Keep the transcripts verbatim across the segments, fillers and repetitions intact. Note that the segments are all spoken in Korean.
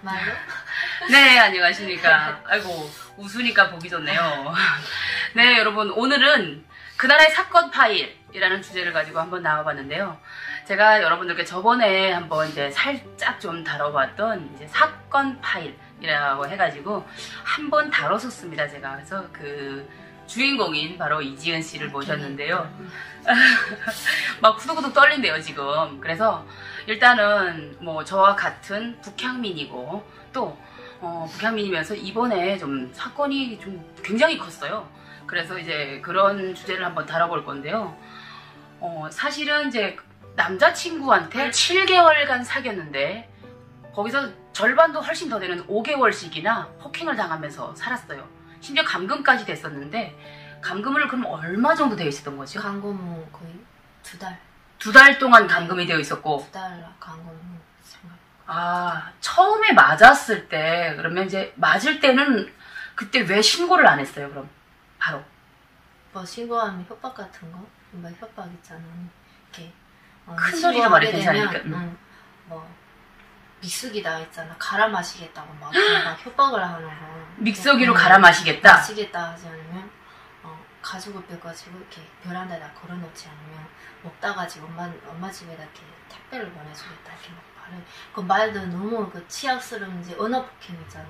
말로? 네, 안녕하십니까. 아이고, 웃으니까 보기 좋네요. 네, 여러분, 오늘은 그날의 사건 파일이라는 주제를 가지고 한번 나와봤는데요. 제가 여러분들께 저번에 한번 이제 살짝 좀 다뤄봤던 이제 사건 파일이라고 해가지고 한번 다뤘었습니다, 제가. 그래서 그 주인공인 바로 이지은 씨를 모셨는데요. 막 후두구둑 떨린대요, 지금. 그래서 일단은 뭐 저와 같은 북향민이고 또 어, 북향민이면서 이번에 좀 사건이 좀 굉장히 컸어요. 그래서 이제 그런 주제를 한번 다뤄볼 건데요. 어, 사실은 이제 남자친구한테 칠 개월간 사귀었는데 거기서 절반도 훨씬 더 되는 오 개월씩이나 폭행을 당하면서 살았어요. 심지어 감금까지 됐었는데 감금을 그럼 얼마 정도 되어 있었던 거죠? 감금은 거의 두 달. 두 달 동안 감금이 되어 있었고. 두 달 감금 생각. 아, 처음에 맞았을 때 그러면 이제 맞을 때는 그때 왜 신고를 안 했어요? 그럼 바로. 뭐 신고하면 협박 같은 거? 뭐 협박 있잖아. 이렇게 어, 큰 소리로 말이 되잖아요. 응, 응, 뭐 믹서기다 있잖아. 갈아 마시겠다고 막, 막 협박을 하는 거. 믹서기로 응, 갈아 마시겠다. 마시겠다 하지 않으면 어, 가죽을 빼가지고 이렇게 베란다에다 걸어놓지 않으면 먹다가 지금 엄마 엄마 집에다 이렇게 택배를 보내주겠다 이렇게 막 말해. 그 말도 너무 그 치약스러운 이제 언어 폭행 있잖아.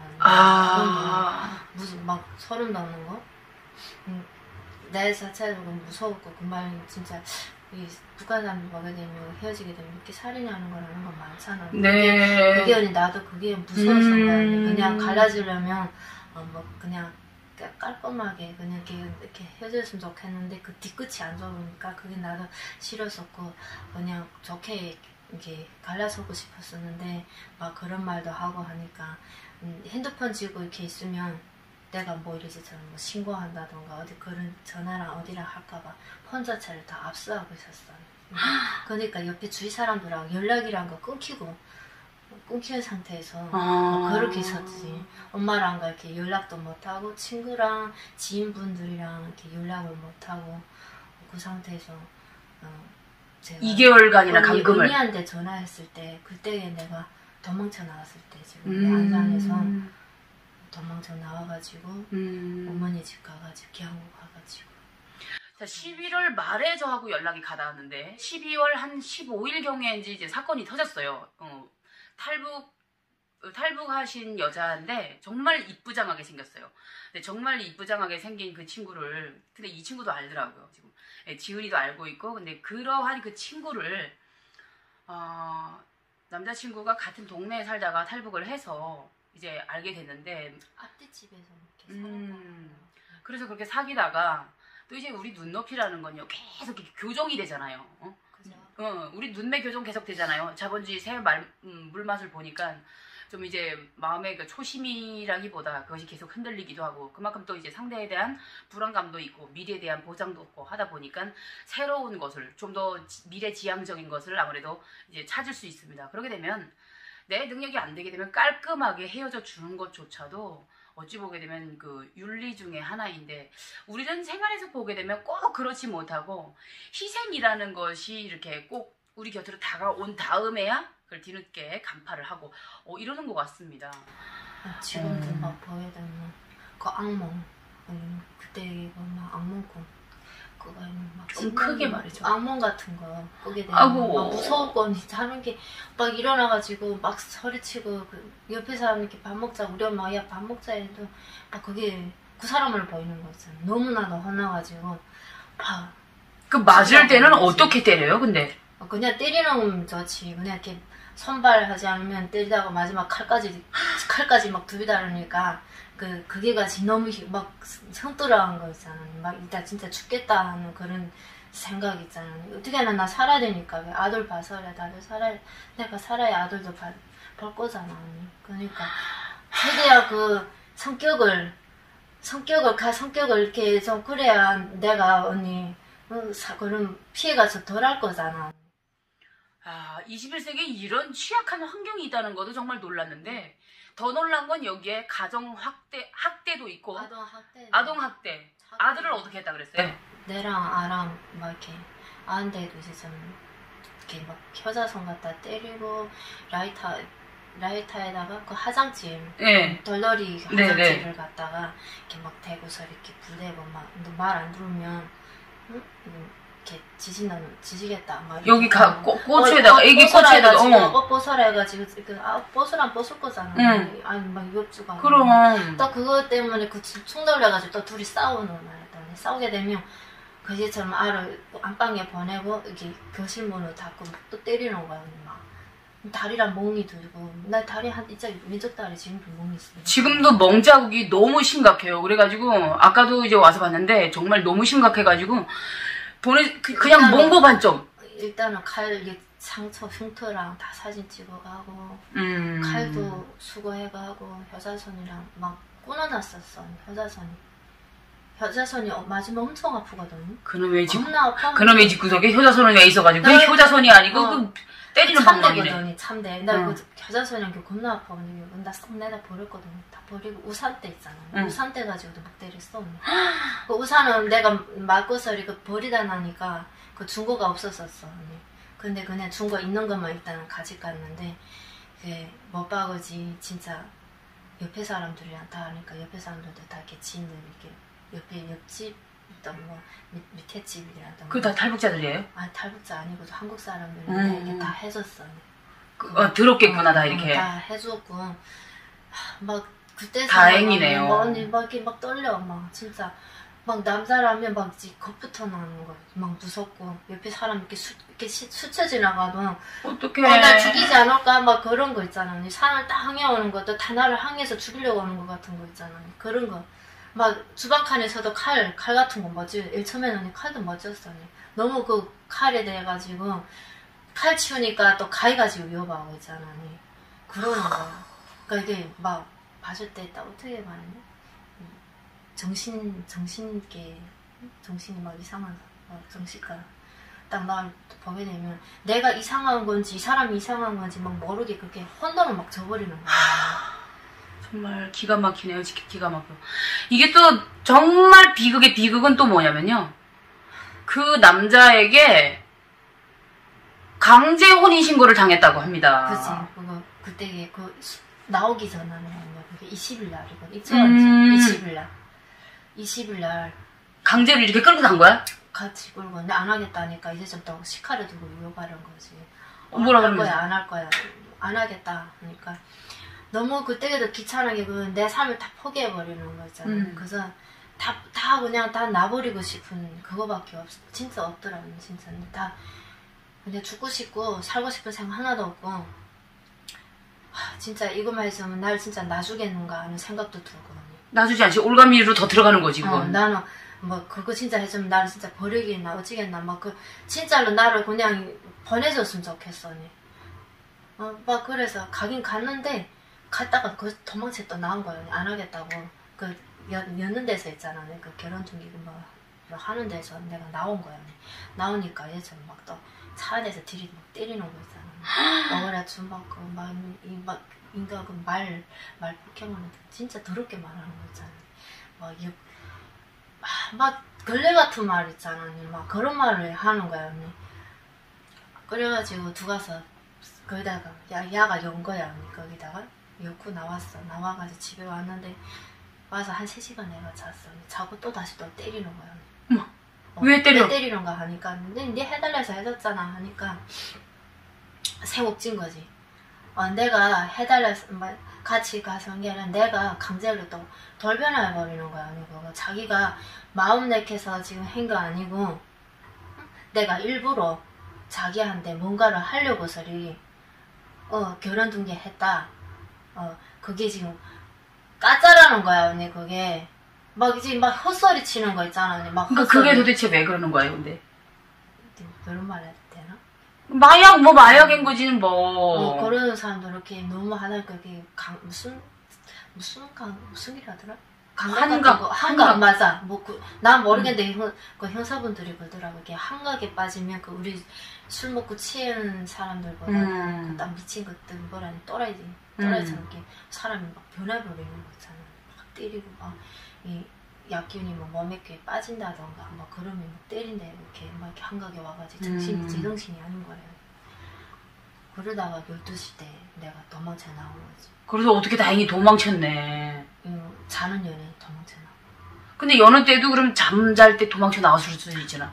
아, 무슨 막 소름 돋는 거. 음, 내 자체적으로 무서웠고 그 말 진짜 이 북한 사람 보게 되면 헤어지게 되면 이렇게 살인하는 거라는 건 많잖아. 네. 그게 아니 나도 그게 무서웠던 음. 거야. 그냥 갈라지려면 어, 뭐 그냥 깔끔하게 그냥 이렇게, 이렇게 헤어졌으면 좋겠는데 그 뒤끝이 안 좋으니까 그게 나도 싫었었고 그냥 좋게 이렇게 갈라서고 싶었었는데 막 그런 말도 하고 하니까 음, 핸드폰 쥐고 이렇게 있으면 내가 뭐 이러지 저는 뭐 신고한다던가 어디 그런 전화랑 어디랑 할까봐 폰 자체를 다 압수하고 있었어요. 그러니까 옆에 주위 사람들하고 연락이란 거 끊기고 끊긴 상태에서 아. 그렇게 있었지. 엄마랑 이렇게 연락도 못하고 친구랑 지인분들이랑 이렇게 연락을 못하고 그 상태에서 어, 제가 이 개월간이나 언니, 감금을. 언니한테 전화했을 때 그때 내가 도망쳐 나왔을 때 지금 음. 안산에서 도망쳐 나와가지고 음. 어머니 집 가가지고 기한국 가가지고 자, 십일월 말에 저하고 연락이 가닿았는데 십이월 한 십오 일경에인지 이제 사건이 터졌어요. 어, 탈북 어, 탈북하신 여자인데 정말 이쁘장하게 생겼어요. 근데 정말 이쁘장하게 생긴 그 친구를 근데 이 친구도 알더라고요. 지금 예, 지은이도 알고 있고 근데 그러한 그 친구를 어, 남자친구가 같은 동네에 살다가 탈북을 해서 이제 알게 됐는데 앞뒤 집에서 이렇게 음, 그래서 그렇게 사귀다가 또 이제 우리 눈높이라는 건요 계속 이렇게 교정이 되잖아요. 어? 그죠? 어, 우리 눈매 교정 계속 되잖아요. 자본주의 새 말, 음, 물맛을 보니까 좀 이제 마음의 그 초심이라기보다 그것이 계속 흔들리기도 하고 그만큼 또 이제 상대에 대한 불안감도 있고 미래에 대한 보장도 없고 하다 보니까 새로운 것을 좀 더 미래지향적인 것을 아무래도 이제 찾을 수 있습니다. 그렇게 되면 내 능력이 안 되게 되면 깔끔하게 헤어져 주는 것조차도 어찌 보게 되면 그 윤리 중에 하나인데 우리는 생활에서 보게 되면 꼭 그렇지 못하고 희생이라는 것이 이렇게 꼭 우리 곁으로 다가온 다음에야 그걸 뒤늦게 간파를 하고 어, 이러는 것 같습니다. 지금도 음. 막 보게 되면 그 악몽 음, 그때 보면 악몽 꿈 그거는 막 좀 크게 말해줘. 악몽 같은 거 꾸게 되면 아이고. 막 무서웠고 자는 게 막 일어나가지고 막 소리치고 그 옆에 사람 이렇게 밥 먹자 우리 엄마 야 밥 먹자 해도 막 그게 그 사람을 보이는 거 있잖아. 너무나도 화나가지고 막 그 맞을 때는 어떻게 때려요 근데? 그냥 때리는 건 좋지. 그냥 이렇게 선발하지 않으면 때리다가 마지막 칼까지 칼까지 막 두비다르니까 그 그게 같이 너무 막 성떨어한 거 있잖아. 막 일단 진짜 죽겠다 하는 그런 생각 있잖아. 어떻게 하나 나 살아야 되니까 왜 아들 봐서래 나도 살아야 내가 살아야 아들도 봐, 볼 거잖아. 그러니까 최대한 그 성격을 성격을 가 성격을 이렇게 좀 그래야 내가 언니 어, 사, 그런 피해가 좀 덜 할 거잖아. 아, 이십일 세기에 이런 취약한 환경이 있다는 것도 정말 놀랐는데 더 놀란 건 여기에 가정 학대, 학대도 있고 아동 학대. 아동 학대. 아들을 어떻게 했다 그랬어요? 네. 내랑 아랑 막 이렇게 아는데도 이제 좀 이렇게 막 효자손 갖다 때리고 라이터 라이터에다가 그 화장질, 네. 덜덜이 네, 화장질을 네. 갖다가 이렇게 막 대고서 이렇게 부대고 막 말 안 들으면 응? 이렇게 지진다면 지지겠다. 막 여기 가, 꼬, 꼬추에다가, 어, 애기 뽀뽀라 꼬추에다가, 해가지고, 어. 어, 뽀뽀라 해가지고, 그, 아, 뽀뽀랑 뽀뽀 거잖아. 응. 아니, 막 위협주가. 그럼. 또 그것 때문에 그 충돌해가지고 또 둘이 싸우는 거야. 싸우게 되면, 그제처럼 알을 안방에 보내고, 이렇게 교실 문을 닫고 또 때리는 거야, 막. 다리랑 멍이 들고, 나 다리 한, 이쪽 왼쪽 다리 지금도 멍이 있어. 지금도 멍자국이 너무 심각해요. 그래가지고, 아까도 이제 와서 봤는데, 정말 너무 심각해가지고, 보내, 그, 그냥 멍보 반점. 일단은 칼, 이게 상처, 흉터랑 다 사진 찍어가고, 음. 칼도 수거해가고, 효자손이랑 막 끊어놨었어, 효자손이. 효자손이 맞으면 엄청 아프거든. 그놈의 집, 겁나 아파. 그놈의 집 구석에 효자손은 왜 있어가지고, 그게 효자손이 아니고, 어. 그 때리는 방법이네. 참대거든요, 참대. 나 응. 그 효자손이랑 게 겁나 아파가지고, 나싹 내다 버렸거든. 다 버리고, 우산대 있잖아. 응. 우산대 가지고도 막 때렸어. 그 우산은 내가 맞고서 이렇게 버리다 나니까, 그 중고가 없었었어. 근데 그냥 중고 있는 것만 일단은 가져갔는데, 그게 못 박으지, 진짜, 옆에 사람들이랑 다 하니까, 옆에 사람들도 다 이렇게 지인들 이렇게, 옆에 옆집, 있던 뭐, 밑, 밑에 집이라던가. 그거 다 탈북자들이에요? 아, 탈북자 아니고 한국 사람들인데, 음. 이게 다 해줬어. 그, 어, 들었겠구나, 다 이렇게. 어, 다 해줬고, 하, 막, 그때 다행이네요. 막, 언니 막 이렇게 막 떨려, 막, 진짜. 막 남자라면 막 이제 겁부터 나는 거야. 막 무섭고, 옆에 사람 이렇게 수, 이렇게 시, 스쳐 지나가도, 어떡해. 어, 나 죽이지 않을까? 막 그런 거 있잖아. 언니. 산을 딱 항해오는 것도 다 나를 항해서 죽이려고 하는 것 같은 거 있잖아. 언니. 그런 거. 막 주방칸에서도 칼, 칼 같은 거 멋지, 일 처음에는 언니 칼도 멋졌어. 언니. 너무 그 칼에 대해가지고, 칼 치우니까 또 가위 가지고 위협하고 있잖아. 언니. 그러는 거야. 그러니까 이게 막 봤을 때 딱 어떻게 말했냐? 정신, 정신계, 정신이 막 이상한, 막 정신과 딱 날 보게 되면 내가 이상한 건지, 이 사람이 이상한 건지 막 모르게 그렇게 혼돈을 막 져버리는 거야. 정말 기가 막히네요. 기가 막혀. 이게 또 정말 비극의 비극은 또 뭐냐면요. 그 남자에게 강제 혼인신고를 당했다고 합니다. 그치. 그거, 그때 그 나오기 전에는 그게 이십 일 날이거든. 음. 이십 일 날. 이십 일 날. 강제로 이렇게 끌고 간 거야? 같이 끌고. 근데 안 하겠다니까 이제 좀 더 시카를 두고 위협하는 거지. 어, 뭐라 안 할 그러면서? 거야, 안 할 거야. 안 하겠다. 그러니까. 너무 그때도 귀찮게 그 내 삶을 다 포기해버리는 거 있잖아. 음. 그래서 다, 다 그냥 다 놔버리고 싶은 그거밖에 없어. 진짜 없더라고, 진짜. 다, 근데 죽고 싶고, 살고 싶은 생각 하나도 없고, 하, 진짜 이것만 있으면 날 진짜 놔주겠는가 하는 생각도 들고. 놔주지 않지. 올가미로 더 들어가는 거지, 그건. 어, 나는, 뭐, 그거 진짜 해주면 나를 진짜 버리겠나, 어찌겠나, 막 그, 진짜로 나를 그냥 보내줬으면 좋겠어, 언니. 어, 막 그래서 가긴 갔는데, 갔다가 그 도망쳐 또 나온 거야. 안 하겠다고. 그, 연, 여는 데서 있잖아. 그 결혼 중기 뭐, 뭐 하는 데서 내가 나온 거야. 나오니까 얘처럼 막 또 차 안에서 들이 막 때리는 거 있잖아. 억울해 춤 받고, 막, 이, 막, 인가 그 말, 말 폭행을 진짜 더럽게 말하는 거 있잖아. 막, 이, 아, 막, 걸레 같은 말 있잖아. 막 그런 말을 하는 거야, 언니. 그래가지고 누가서, 거기다가, 야, 야가 연 거야, 언니. 거기다가. 엮고 나왔어. 나와가지고 집에 왔는데 와서 한 세 시간 내가 잤어. 자고 또 다시 또 때리는 거야. 어머, 어, 왜 때려? 왜 때리는가 하니까 네, 네 해달라 해서 해줬잖아 하니까 세곡진 거지. 어, 내가 해달라 해서 같이 가서 한 게 아니라 내가 강제로 또 돌변해버리는 거야. 아니고 자기가 마음 내켜서 지금 한 거 아니고 내가 일부러 자기한테 뭔가를 하려고서리 어, 결혼 등기 했다. 어, 그게 지금, 까짜라는 거야, 언니, 그게. 막, 이제 막 헛소리 치는 거 있잖아, 언니. 막 그러니까 헛소리. 그게 도대체 왜 그러는 거예요, 근데? 그런 말 해도 되나? 마약, 뭐, 마약인 거지는 뭐. 어, 그러는 사람도 이렇게 너무 하나니까 그게 강, 무슨, 무슨 강, 무슨 일 하더라? 강각 한각, 같은 거, 한각, 맞아. 뭐, 그, 난 모르겠는데, 음. 그 형사분들이 그러더라고. 이게 한각에 빠지면 그 우리 술 먹고 취한 사람들보다 음. 그 딱 미친 것들, 뭐라니, 또라이지. 또라이처럼 이렇게 사람이 막 변해버리는 거 있잖아. 막 때리고 막, 이 약균이 뭐 몸에 이렇게 빠진다던가, 막 그러면 막 때린다, 이렇게 막 이렇게 한각에 와가지고 정신이, 음. 제정신이 아닌 거래요. 그러다가 열두 시 때 내가 도망쳐 나온 거지. 그래서 어떻게 다행히 도망쳤네. 음, 자는 연애 도망쳐 나온. 근데 여느 때도 그럼 잠잘 때 도망쳐 나왔을 수도 있잖아.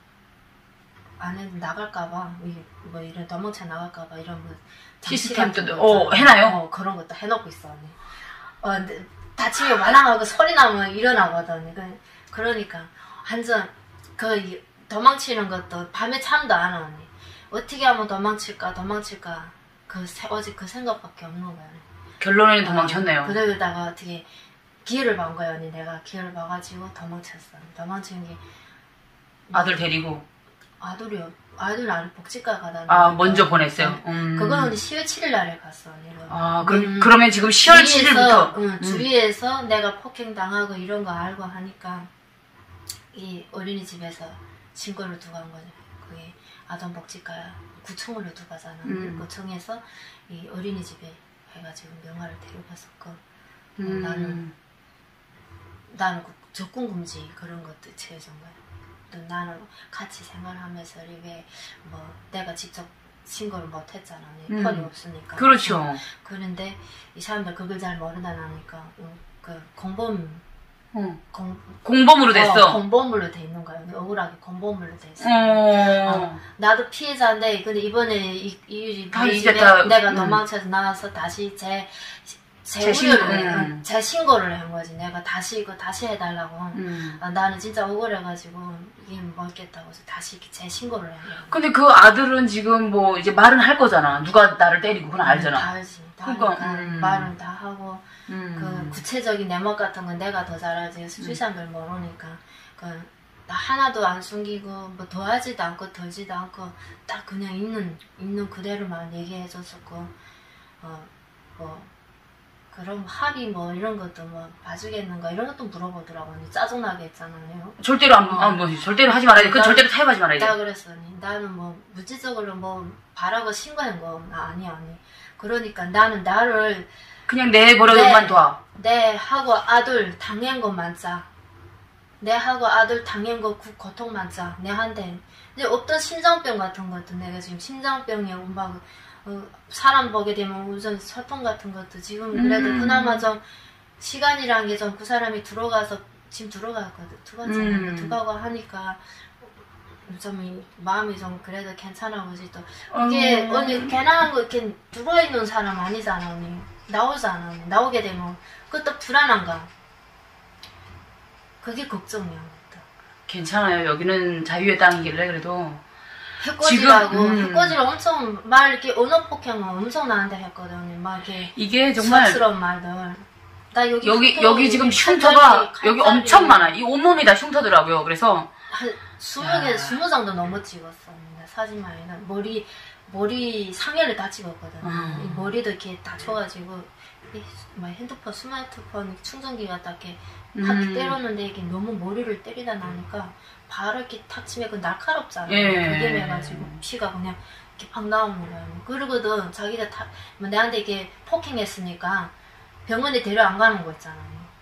안에 나갈까봐 뭐 이런 도망쳐 나갈까봐 이런 뭐 시스템도 어 해놔요? 어 그런 것도 해놓고 있어 언니. 어 근데 다치면 말랑하고 소리 나면 일어나거든. 그 그러니까 완전 그 도망치는 것도 밤에 잠도 안 와 언니. 어떻게 하면 도망칠까 도망칠까 그 오직 그 생각밖에 없는 거야. 결론에는 도망쳤네요. 어, 그러다가 어떻게 기회를 본 거야 언니. 내가 기회를 봐가지고 도망쳤어. 도망친 게 아들 데리고. 아들이 아들 아들 복지과 가다. 아 먼저 보냈어요. 음. 그거는 시월 칠일 날에 갔어. 언니는. 아 그럼 음, 그러면 지금 시월 칠일부터 응, 주위에서 음. 내가 폭행 당하고 이런 거 알고 하니까 이 어린이집에서 신고를 두고 간 거죠. 그게 아동복지과 구청으로 두고 가잖아. 음. 구청에서 이 어린이집에 해가지고 명화를 데려갔었고 음. 나는 나는 그 접근금지 그런 것도 채워준 거야. 또 나는 같이 생활하면서 이게 뭐 내가 직접 신고를 못 했잖아. 음. 폰이 없으니까. 그렇죠. 어. 그런데 이 사람들 그걸 잘 모르다 나니까 그 공범 어. 공, 공범으로 됐어. 어, 공범으로 돼 있는 거야. 억울하게 공범으로 돼 있어. 어. 어. 나도 피해자인데 근데 이번에 이, 이, 이 집에 다, 내가 음. 도망쳐서 나와서 다시 제 제 우려를 음. 제 신고를 한 거지. 내가 다시 이거 다시 해달라고. 음. 아, 나는 진짜 억울해가지고 이게 먹겠다고 해서 다시 제 신고를 한 거야. 근데 그 아들은 지금 뭐 이제 말은 할 거잖아. 누가 나를 때리고 그건 알잖아. 다 알지. 다 그러니까 음. 말은 다 하고 음. 그 구체적인 내목 같은 건 내가 더 잘 알지. 수의사들 모르니까 그 나 하나도 안 숨기고 뭐 더하지도 않고 덜지도 않고 딱 그냥 있는 있는 그대로만 얘기해줬었고 어 뭐. 그럼 합의 뭐 이런 것도 뭐 봐주겠는가 이런 것도 물어보더라고. 짜증나게 했잖아요. 절대로 안, 어. 아, 뭐 절대로 하지 말아야 돼. 그 절대로 타협하지 말아야 돼. 내가 그랬어. 나는 뭐 물질적으로 뭐 바라고 신고한 거 아니야 아니. 그러니까 나는 나를 그냥 내버려만 둬. 내 하고 아들 당한 것만 짜. 내 하고 아들 당한 거 고통만 짜. 내한테. 근데 어떤 심장병 같은 것도 내가 지금 심장병이 막 어, 사람 보게 되면 우선 소통 같은 것도 지금 그래도 음. 그나마 좀 시간이란 게 좀 그 사람이 들어가서 지금 들어갔거든. 들어갔잖아. 음. 들어가고 하니까 좀 마음이 좀 그래도 괜찮아보지 또 이게 음. 언니 괜한 거 이렇게 들어있는 사람 아니잖아 언니. 나오잖아. 언니. 나오게 되면 그것도 불안한가. 그게 걱정이야. 또. 괜찮아요. 여기는 자유의 땅이길래 그래도 해코지라고 음. 해코지를 엄청 말 이렇게 언어 폭행을 엄청 나한테 했거든. 막 이렇게 이게 정말 수학스러운 말들. 나 여기 여기 여기 지금 흉터가 칼자리, 여기 엄청 많아. 이 온몸이 다 흉터더라고요. 그래서 한 스무 개 스무 정도 넘어 찍었어. 사진만에는 머리 머리 상해를 다 찍었거든. 음. 이 머리도 이렇게 다쳐가지고 이 뭐 핸드폰 스마트폰 충전기가 딱 이렇게 팍 음. 때렸는데 이게 너무 머리를 때리다 나니까 바로 이렇게 탁 치면 그 날카롭잖아. 예. 그게 매가지고 피가 그냥 이렇게 팍 나오는 거야. 그러거든 자기가 다, 뭐 내한테 이렇게 폭행했으니까 병원에 데려 안 가는 거 있잖아.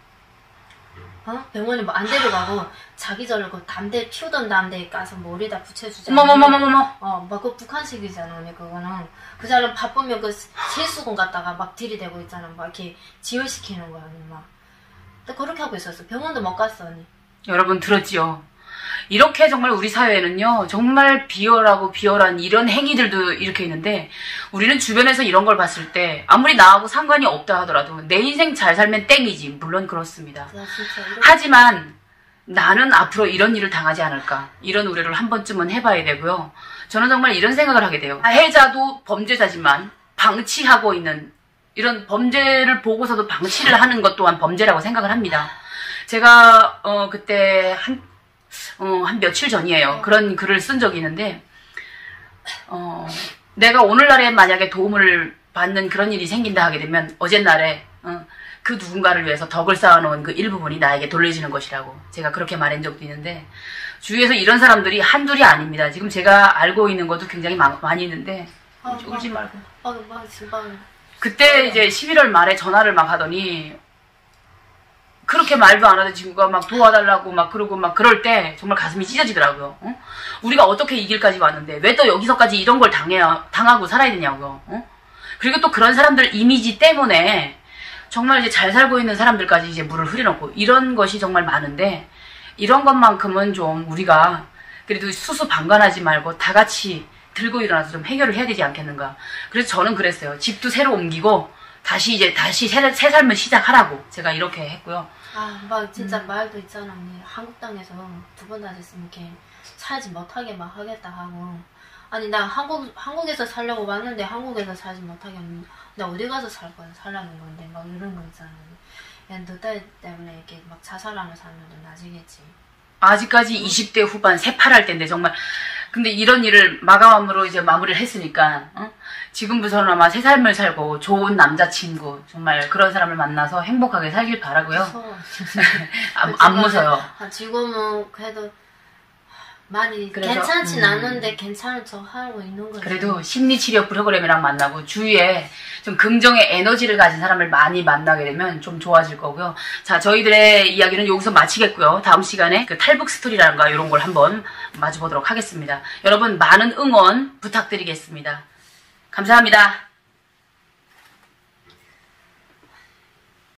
어? 병원에 뭐 안 데려가고 자기 저러고 담배 피우던 담배에 까서 머리에다 붙여주잖아. 어머머머머머. 어, 막 그 북한식이잖아, 언니 그거는. 그 사람 바쁘면 그 세수건 갖다가 막 들이대고 있잖아. 막 이렇게 지혈시키는 거야, 언니 막. 또 그렇게 하고 있었어. 병원도 못 갔어, 언니. 여러분 들었지요? 이렇게 정말 우리 사회에는요 정말 비열하고 비열한 이런 행위들도 이렇게 있는데 우리는 주변에서 이런 걸 봤을 때 아무리 나하고 상관이 없다 하더라도 내 인생 잘 살면 땡이지. 물론 그렇습니다. 야, 진짜 이렇게... 하지만 나는 앞으로 이런 일을 당하지 않을까 이런 우려를 한 번쯤은 해봐야 되고요. 저는 정말 이런 생각을 하게 돼요. 가해자도 범죄자지만 방치하고 있는 이런 범죄를 보고서도 방치를 하는 것 또한 범죄라고 생각을 합니다. 제가 어 그때 한 어, 한 며칠 전이에요. 그런 글을 쓴 적이 있는데, 어, 내가 오늘날에 만약에 도움을 받는 그런 일이 생긴다 하게 되면, 어젯날에, 어, 그 누군가를 위해서 덕을 쌓아놓은 그 일부분이 나에게 돌려지는 것이라고 제가 그렇게 말한 적도 있는데, 주위에서 이런 사람들이 한둘이 아닙니다. 지금 제가 알고 있는 것도 굉장히 마, 많이 있는데, 아, 울지 아, 말고. 아, 아, 진짜. 그때 이제 십일월 말에 전화를 막 하더니, 그렇게 말도 안 하던 친구가 막 도와달라고 막 그러고 막 그럴 때 정말 가슴이 찢어지더라고요. 어? 우리가 어떻게 이 길까지 왔는데 왜 또 여기서까지 이런 걸 당해야, 당하고 살아야 되냐고요. 어? 그리고 또 그런 사람들 이미지 때문에 정말 이제 잘 살고 있는 사람들까지 이제 물을 흐려놓고 이런 것이 정말 많은데, 이런 것만큼은 좀 우리가 그래도 수수방관하지 말고 다 같이 들고 일어나서 좀 해결을 해야 되지 않겠는가. 그래서 저는 그랬어요. 집도 새로 옮기고 다시 이제 다시 새, 새 삶을 시작하라고 제가 이렇게 했고요. 아, 막 진짜 음. 말도 있잖아. 언니. 한국 땅에서 두 번 다녔으면 이렇게 살지 못하게 막 하겠다 하고. 아니, 나 한국, 한국에서 살려고 왔는데 한국에서 살지 못하게 하면 나 어디 가서 살 거야? 살라는 건데. 막 이런 거 있잖아. 야, 너 때문에 이렇게 막 자살하며 살면 좀 나지겠지. 아직까지 이십 대 후반 새파랄 때인데 정말. 근데 이런 일을 마감으로 이제 마무리를 했으니까 어? 지금부터는 아마 새 삶을 살고 좋은 남자친구 정말 그런 사람을 만나서 행복하게 살길 바라고요. 무서워. 안, 안 무서워요. 아, 지금은 그래도 많이 그래서, 괜찮진 음. 않은데 괜찮은 척 하고 있는 거지. 그래도 심리치료 프로그램이랑 만나고 주위에 좀 긍정의 에너지를 가진 사람을 많이 만나게 되면 좀 좋아질 거고요. 자, 저희들의 이야기는 여기서 마치겠고요. 다음 시간에 그 탈북 스토리라든가 이런 걸 한번 마주보도록 하겠습니다. 여러분 많은 응원 부탁드리겠습니다. 감사합니다.